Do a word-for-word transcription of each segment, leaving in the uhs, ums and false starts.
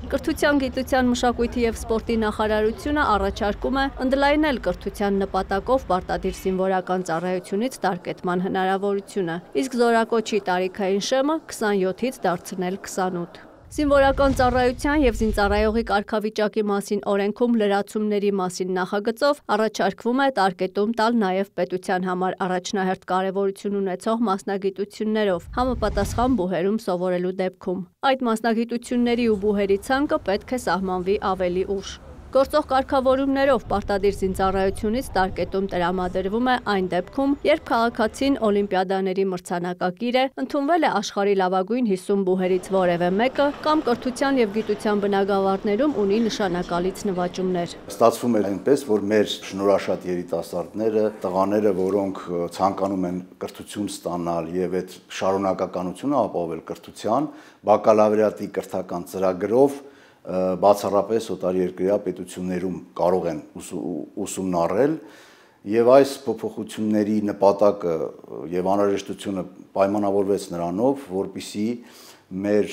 Կրթության, գիտության, մշակույթի և սպորտի նախարարությունը առաջարկում է ընդլայնել կրթության նպատակով պարտադիր զինվորական ծառայությունից տարկետման հնարավորությունը, իսկ զորակոչի տարիքային շեմը քսանյոթից դարձնել քսանութ։ Զինվորական ծառայության և զինծառայողի կարգավիճակի մասին օրենքում լրացումների մասին նախագծով առաջարկվում է տարկետում տալ նաև պետության համար առաջնահերթ կարևորություն ունեցող մասնագիտություններով համապատասխան բուհերում սովորելու դեպքում։ Այդ մասնագիտությունների ու բուհերի ցանկը պետք է սահմանվի ավելի ուշ։ Գործող կարգավորումներով պարտադիր զինծառայությունից տարկետում տրամադրվում է այն դեպքում, երբ քաղաքացին օլիմպիադաների մրցանակակիր է, ընդունվել է աշխարհի լավագույն հիսուն բուհերից որևէ մեկը կամ կրթության և գիտության բնագավառներում ունի նշանակալից նվաճումներ։ Ստացվում է այնպես, որ մեր շնորհաշատ երիտասարդները, տղաները, որոնք ցանկանում են կրթություն ստանալ եւ այդ շարունակականությունը ապահովել կրթության, բակալավրիատի կրթական ծրագրով բացառապես օտարերկրյա պետություններում կարող են ուսումնառել եւ այս փոփոխությունների նպատակը եւ անհրաժեշտությունը պայմանավորվեց նրանով, որպեսզի մեր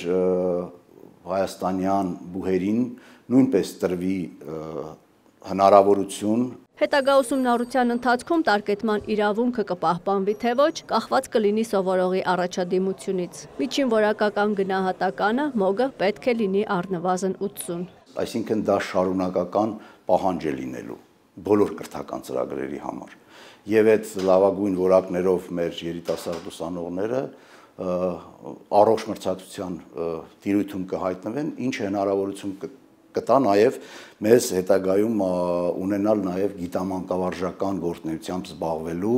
հայաստանյան բուհերին նույնպես տրվի հնարավորություն։ Հետագա ուսումնառության ընթացքում տարկետման իրավունքը կպահպանվի թե ոչ, կախված կլինի սովորողի առաջադիմությունից։ Միջին որակական գնահատականը մոգը պետք է լինի առնվազն ութսուն։ Այսինքն դա շարունակական պահանջ է լինելու բոլոր կրթական ծրագրերի համար։ Եվ այդ լավագույն որակներով մեր երիտասարդ ուսանողները առողջ մրցակցության տիրույթում կհայտնվեն, ինչը հնարավորություն կտա նաև մեզ հետագայում ունենալ նաև գիտամանկավարժական գործունեությամբ զբաղվելու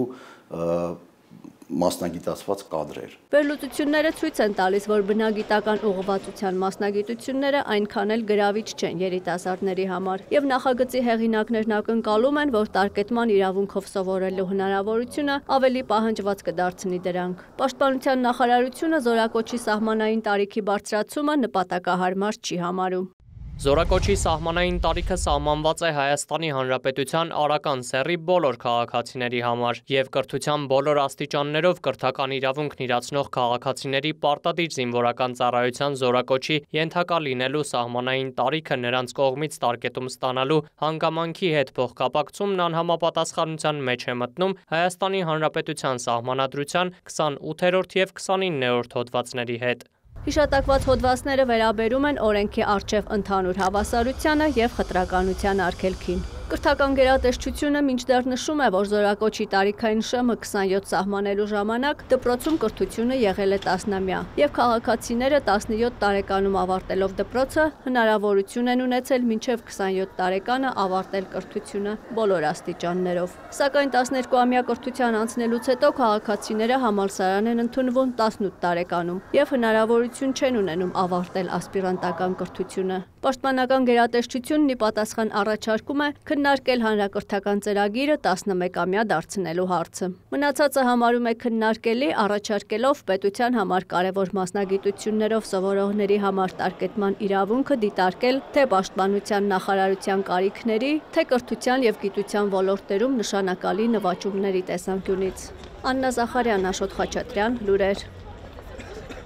մասնագիտացված կադրեր։ Վերլուծությունները ցույց են տալիս, որ բնագիտական ուղղվածության մասնագիտությունները այնքան էլ գրավիչ չեն երիտասարդների համար, եւ նախագծի հեղինակներն ակնկալում են, որ տարկետման իրավունքով սովորելու հնարավորությունը ավելի պահանջված կդարձնի դրանք։ Պաշտպանության նախարարությունը զորակոչի սահմանային տարիքի բարձրացումը նպատակահարմար չի համարում։ Զորակոչի սահմանային տարիքը սահմանված է Հայաստանի Հանրապետության արական սեռի բոլոր քաղաքացիների համար և կրթության բոլոր աստիճաններով կրթական իրավունքն իրացնող քաղաքացիների պարտադիր զինվորական ծառայության զորակոչի ենթակա լինելու սահմանային տարիքը նրանց կողմից տարկետում ստանալու հանգամանքի հետ փոխկապակցումն անհամապատասխանության մեջ է մտնում Հայաստանի Հանրապետության Սահմանադրության քսանութերորդ և քսանիններորդ հոդվածների հետ։ Հիշատակված հոդվածները վերաբերում են օրենքի առջև ընդհանուր հավասարությանը և խտրականության արգելքին։ Կրթական գերատեսչությունը մինչդեռ նշում է, որ զորակոչի տարիքային շեմը քսանյոթ սահմանելու ժամանակ դպրոցում կրթությունը եղել է տասնամյա, և քաղաքացիները տասնյոթ տարեկանում ավարտելով դպրոցը հնարավորություն են ունեցել մինչև քսանյոթ տարեկանը ավարտել կրթությունը բոլոր աստիճաններով։ Սակայն տասներկուամյա կրթության անցնելուց հետո քաղաքացիները համալսարան են ընդունվում տասնութ տարեկանում և հնարավորություն չեն ունենում ավարտել ասպիրանտական կրթությունը։ Պաշտպանական գերատեսչությունն ի պատասխան առաջարկում է քննարկել հանրակրթական ծրագիրը տասնմեկամյա դարձնելու հարցը։ Մնացածը համարում է քննարկելի առաջարկելով պետության համար կարևոր մասնագիտություններով սովորողների համար տարկետման իրավունքը դիտարկել թե պաշտպանության նախարարության կարիքների, թե կրթության և գիտության ոլորտներում նշանակալի նվաճումների տեսանկյունից։ Աննա Զախարյան, Աշոտ Խաչատրյան, լուրեր։